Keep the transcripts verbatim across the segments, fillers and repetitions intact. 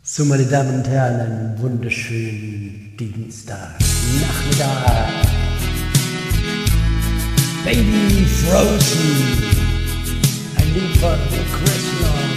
So, meine Damen und Herren, einen wunderschönen Dienstagnachmittag. Baby Frozen, ein Lied von Chris Long.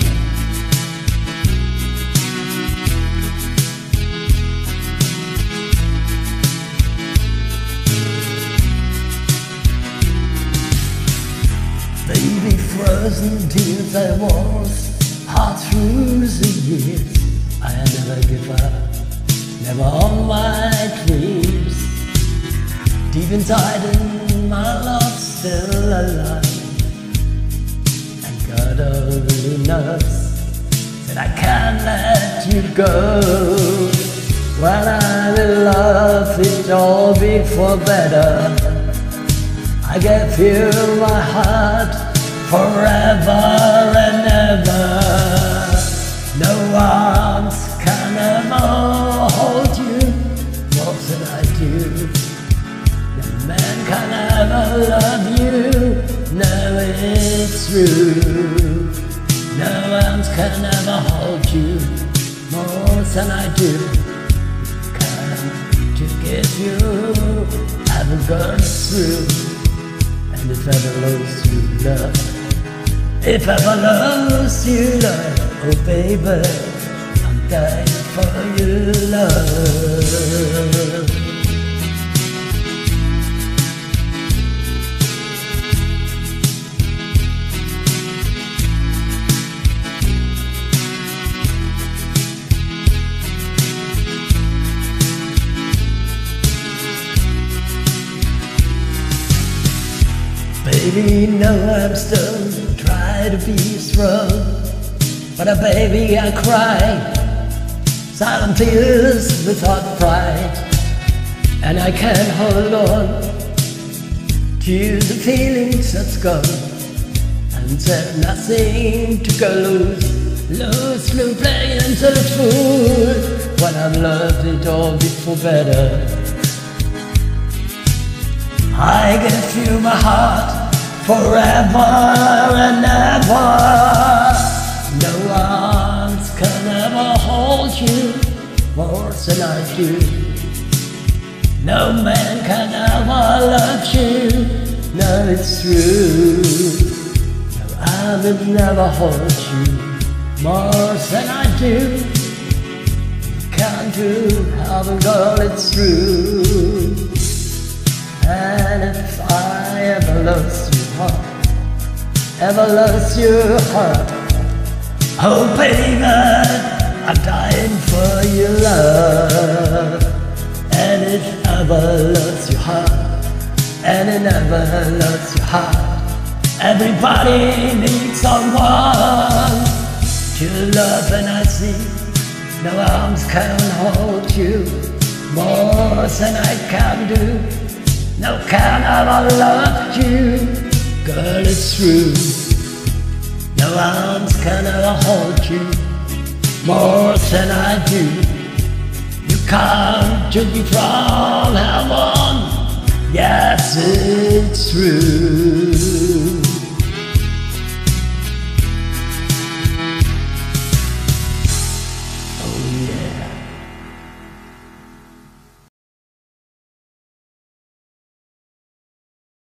Baby frozen tears I was hard through the years. I never give up, never on my dreams. Deep inside in my love still alive, and God only knows that I can't let you go. When I'm in love, it all be for better. I gave you my heart forever and ever. No arms can ever hold you more than I do. No man can ever love you, no, it's true. No arms can ever hold you more than I do. Can to give you, haven't gone through. And if ever lost you love, if ever lost you love, oh baby, I'm dying for your love. Baby, no, I'm still trying to be strong, but uh, baby, I cry silent tears without pride, and I can't hold on to the feelings that's gone, and there's nothing to go lose, lose, lose, play until it's full. When I'm loved, it all be for better. I give you my heart forever and ever. No arms can ever hold you more than I do. No man can ever love you, no, it's true. No arm will never hold you more than I do. You can't do, haven't got it through. And if I ever lost your heart, ever lost your heart, oh baby, I'm dying for your love. And if ever lost your heart, and it never lost your heart, everybody needs someone to love, and I see no arms can hold you more than I can do. No can ever love you, girl, it's true. No arms can ever hold you more than I do. You come to me from heaven, yes, it's true.